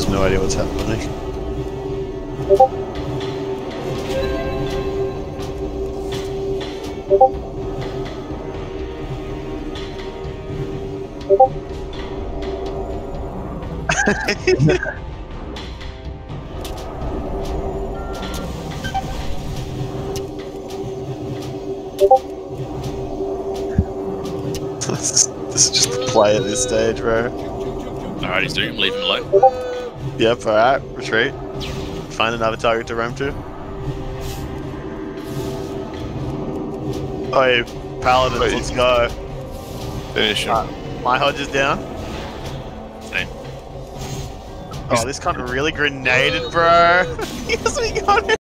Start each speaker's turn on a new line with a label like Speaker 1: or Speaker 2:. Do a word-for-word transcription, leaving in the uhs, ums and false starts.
Speaker 1: has no idea what's happening. this, this is just the play at this stage, bro.
Speaker 2: Alright, he's doing him, leave him alone.
Speaker 1: Yep, alright, retreat. Find another target to roam to. Oh, yeah, Paladins,
Speaker 3: Wait.
Speaker 1: let's go.
Speaker 3: Finish him.
Speaker 1: Uh, my Hodge is down.
Speaker 2: Same.
Speaker 1: Oh, this cunt really grenaded, bro. Yes, we got it.